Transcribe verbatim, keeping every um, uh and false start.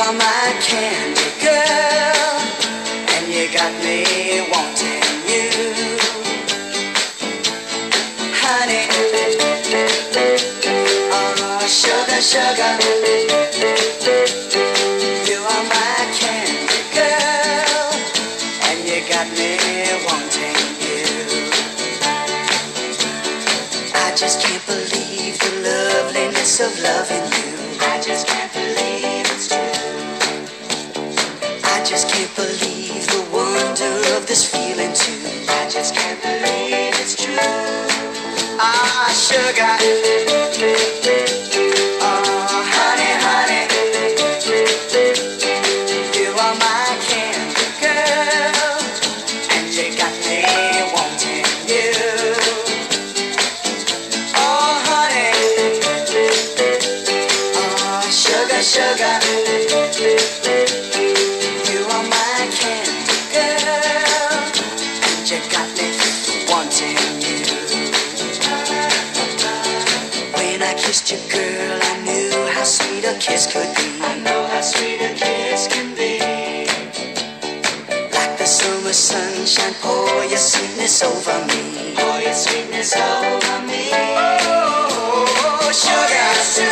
are my candy girl, and you got me wanting you. Honey, oh sugar, sugar, you are my candy girl, and you got me wanting you. I just can't believe the loveliness of loving you. I just can't believe it's true. I just can't believe the wonder of this feeling too. I just can't believe it's true. Ah, sugar. Oh, honey, honey. You are my candy girl, and you got me wanting you. Oh, honey. Oh, sugar, sugar. You are my candy girl, and you got me wanting you. When I kissed you, girl, I knew how sweet a kiss could be. I know how sweet a kiss can be. Like the summer sunshine, pour your sweetness over me. Pour your sweetness over me. Oh, sugar, sugar.